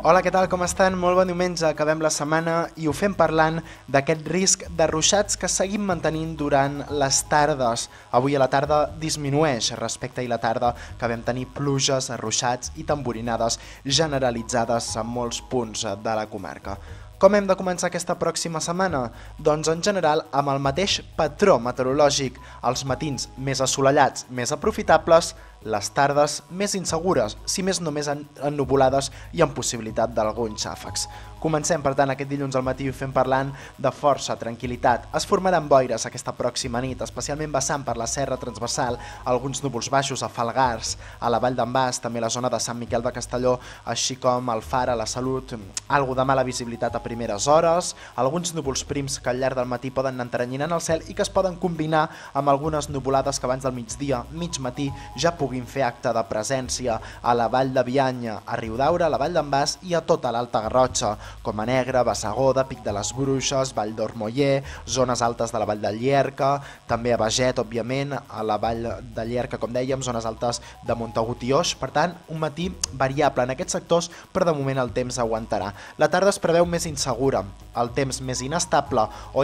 Hola, què tal, com estan? Molt bon diumenge, acabem la setmana i ho fem parlant d'aquest risc de ruixats que seguim mantenint durant les tardes. Avui a la tarda disminueix respecte a ahir la tarda, que vam tenir pluges, ruixats i tamborinades generalitzades en molts punts de la comarca. Com hem de començar aquesta pròxima setmana? Doncs en general amb el mateix patró meteorològic, els matins més assolellats, més aprofitables, les tardes més insegures, si més no més ennuvolades i amb possibilitat d'alguns xàfecs. Comencem, per tant, aquest dilluns al matí i ho fem parlant de força tranquil·litat. Es formaran boires aquesta pròxima nit, especialment vessant per la serra transversal, alguns núvols baixos a Falgars, a la Vall d'en Bas, també la zona de Sant Miquel de Castelló, així com el Far, a la Salut, algo de mala visibilitat a primeres hores, alguns núvols prims que al llarg del matí poden anar enteranyinant el cel i que es poden combinar amb algunes nuvolades que abans del migdia, mig matí, ja puguin fer acte de presència a la Vall de Bianya, a Riudaura, a la Vall d'en Bas i a tota l'Alta Garrotxa, com a Negra, Bassegoda, Pic de les Bruixes, Vall d'Ormoller, zones altes de la Vall de Llierca, també a Beget, òbviament, a la Vall de Llierca, com dèiem, zones altes de Montagut i Oix. Per tant, un matí variable en aquests sectors, però de moment el temps aguantarà. La tarda es preveu més insegura, el temps més inestable,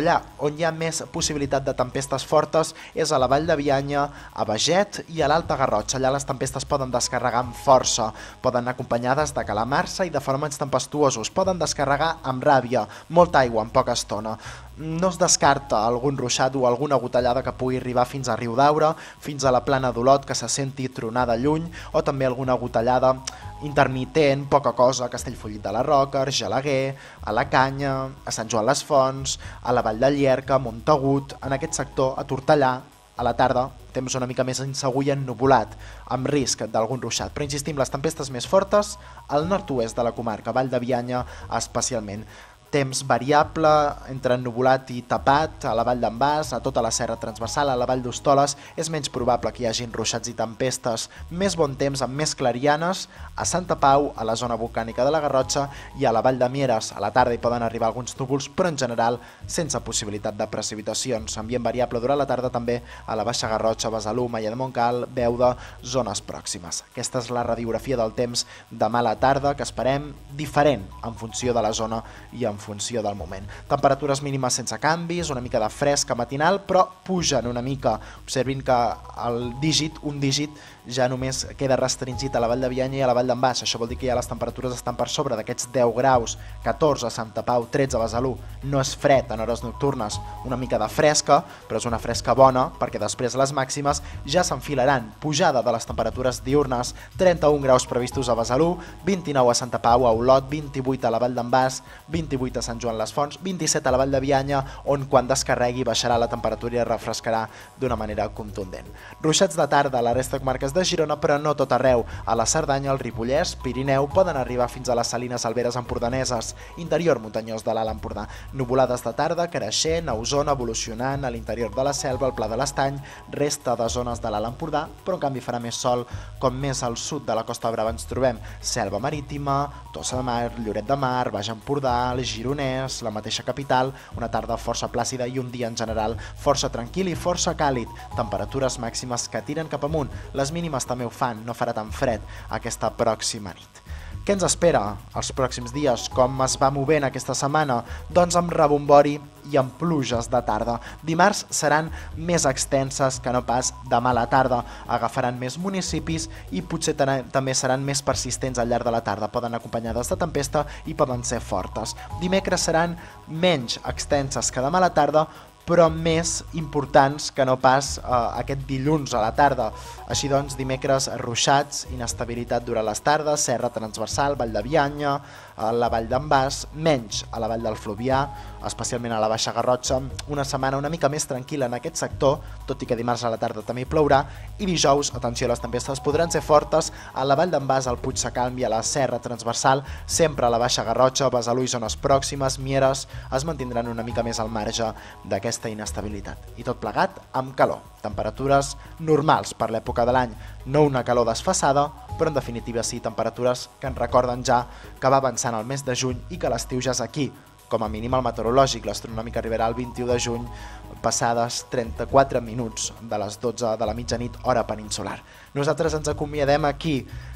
on hi ha més possibilitat de tempestes fortes és a la Vall de Bianya, a Beget i a l'Alta Garrotxa. Allà les tempestes poden descarregar amb força, poden anar acompanyades de calamarsa i de fenòmens tempestuosos, poden descarregar amb ràbia, molta aigua en poca estona. No es descarta algun ruixat o alguna gotellada que pugui arribar fins a Riudaura, fins a la Plana d'Olot, que se senti tronada lluny, o també alguna gotellada intermitent, poca cosa, a Castellfollit de la Roca, a Argelaguer, a la Canya, a Sant Joan les Fonts, a la Vall de Llierca, a Montagut, en aquest sector, a Tortellà, a la tarda, temps una mica més insegur i ennuvolat, amb risc d'algun ruixat. Però insistim, les tempestes més fortes al nord-oest de la comarca, Vall de Bianya especialment. Temps variable entre ennuvolat i tapat a la Vall d'en Bas, a tota la serra transversal, a la Vall d'Hostoles, és menys probable que hi hagin ruixats i tempestes. Més bon temps amb més clarianes a Santa Pau, a la zona volcànica de la Garrotxa i a la Vall de Mieres. A la tarda hi poden arribar alguns núvols, però en general sense possibilitat de precipitacions. Ambient variable durant la tarda també a la Baixa Garrotxa, Besalú, Maia de Montcal, Beuda, zones pròximes. Aquesta és la radiografia del temps demà a la tarda, que esperem diferent en funció de la zona i en funció del moment. Temperatures mínimes sense canvis, una mica de fresca matinal, però pugen una mica. Observin que un dígit, ja només queda restringit a la Vall de Bianya i a la Vall d'en Bas. Això vol dir que ja les temperatures estan per sobre d'aquests 10 graus, 14 a Santa Pau, 13 a Besalú. No és fred en hores nocturnes, una mica de fresca, però és una fresca bona, perquè després les màximes ja s'enfilaran. Pujada de les temperatures diurnes, 31 graus previstos a Besalú, 29 a Santa Pau, a Olot, 28 a la Vall d'en Bas, 28 a Sant Joan les Fonts, 27 a la Vall de Bianya, on quan descarregui baixarà la temperatura i refrescarà d'una manera contundent. Ruixats de tarda a la resta de comarques de Girona, però no tot arreu. A la Cerdanya, el Ripollès, Pirineu, poden arribar fins a les Salines Alberes empordaneses, interior muntanyós de l'Alt Empordà. Nuvolades de tarda, creixent, a Osona, evolucionant, a l'interior de la Selva, al Pla de l'Estany, resta de zones de l'Alt Empordà, però en canvi farà més sol, com més al sud de la Costa Brava ens trobem Selva Marítima, Tossa de Mar, Lloret de Mar, Baix Empordà, el Gironès, la mateixa capital, una tarda força plàcida i un dia en general força tranquil i força càlid. Temperatures màximes que tiren cap amunt. Les mínimes també ho fan, no farà tan fred aquesta pròxima nit. Què ens espera els pròxims dies? Com es va movent aquesta setmana? Doncs amb rebombori i amb pluges de tarda. Dimarts seran més extenses que no pas demà a la tarda. Agafaran més municipis i potser també seran més persistents al llarg de la tarda. Poden acompanyades de tempesta i poden ser fortes. Dimecres seran menys extenses que demà a la tarda, però més importants que no pas aquest dilluns a la tarda. Així doncs, dimecres ruixats, inestabilitat durant les tardes, serra transversal, Vall de Bianya, a la Vall d'en Bas, menys a la Vall del Fluvià, especialment a la Baixa Garrotxa. Una setmana una mica més tranquil·la en aquest sector, tot i que dimarts a la tarda també hi plourà, i dijous, atenció, les tempestes podran ser fortes a la Vall d'en Bas, al Puig Sacalm i a la serra transversal, sempre a la Baixa Garrotxa, Besalú i zones pròximes, Mieres, es mantindran una mica més al marge d'aquesta inestabilitat. I tot plegat amb calor. Temperatures normals per l'època de l'any, no una calor desfasada, però en definitiva sí, temperatures que ens recorden ja que va avançant el mes de juny i que l'estiu ja és aquí. Com a mínim el meteorològic, l'astronòmic arribarà el 21 de juny, passades 34 minuts de les 12 de la mitjanit, hora peninsular. Nosaltres ens acomiadem aquí.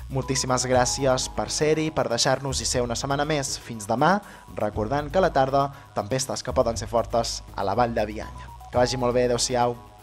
Moltíssimes gràcies per ser-hi, per deixar-nos i ser una setmana més. Fins demà, recordant que a la tarda tempestes que poden ser fortes a la Vall de Bianya. Que vagi molt bé, adeu-siau.